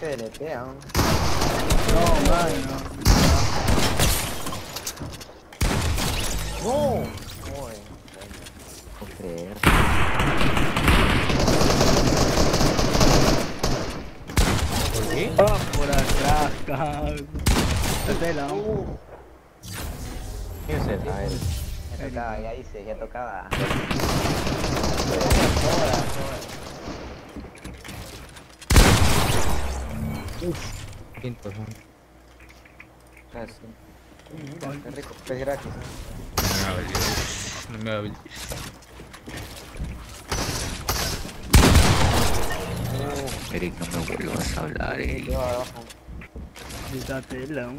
se deletea, ¿no? No, mano. ¡No! Uy, No creer. ¿por qué? Ah, por atrás, cabrón. Tela, ¿no? ¿Quién es el? A ver. Ya tocaba, ya hice, ya tocaba. Quinto, ¿no? Gracias. Qué rico, es gratis. No me hables. No me hables. Eric, no me vuelvas a hablar, Eric. Yo abajo. Esta tela, ¿no?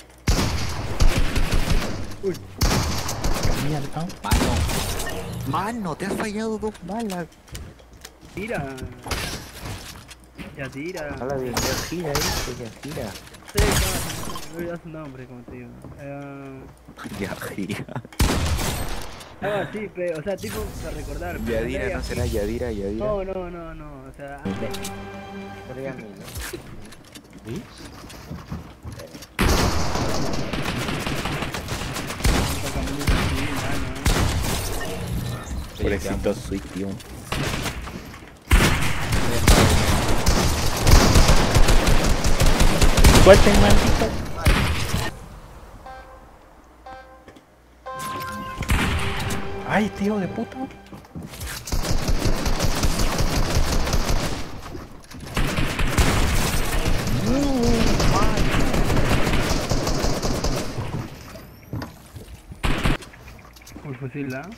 Mierda. Mano, te has fallado 2 balas. Tira. Ya tira. Habla bien, ya gira, ya gira. Sí, cabrón. Me olvidé su nombre, como te digo. Ya gira. Algo así, pero, o sea, tipo, para recordar. pero Yadira, sería no así. será Yadira, Yadira. No, no, no, no. O sea, antes. Sería mío. ¿Sí? Pobrecito Sweet, tío. Suelten, maldito. Ay, tío de puta. Por fusil, ¿ah?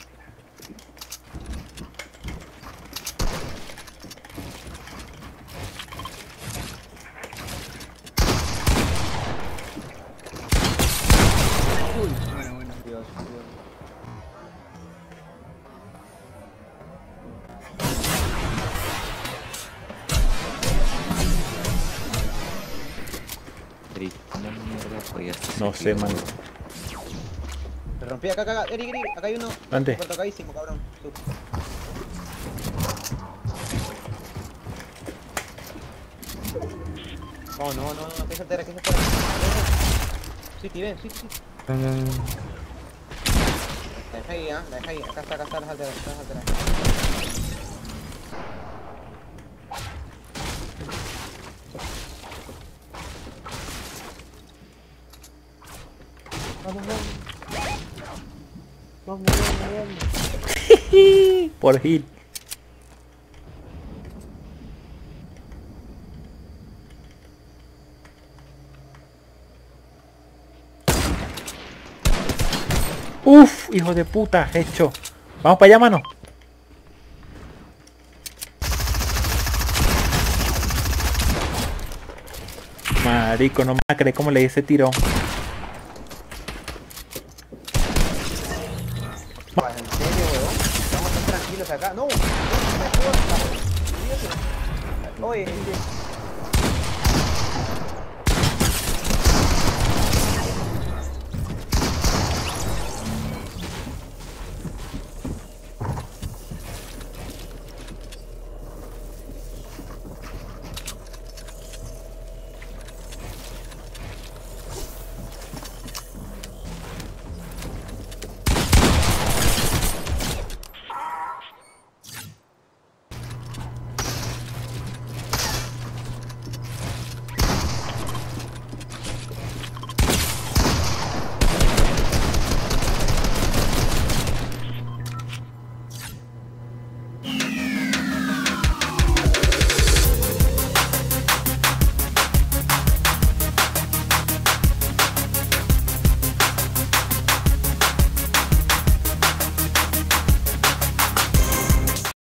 Uy, bueno, bueno. Dios, Dios. Eric, una mierda podías No sé, man. Me rompí acá, Eric, acá hay uno. ¿Dónde? Súper tocadísimo, cabrón. Tú. Oh, no, que se entera, que se entera. Sí, ven, sí. La dejé ahí, la dejé ahí. Acá está las alteras, Vamos. Por hit. Uf, hijo de puta, hecho. Vamos para allá, mano. Marico, no me va a creer cómo le di ese tiro. ¿En serio, weón? Vamos a estar tranquilos acá. No, me jodas. Oye,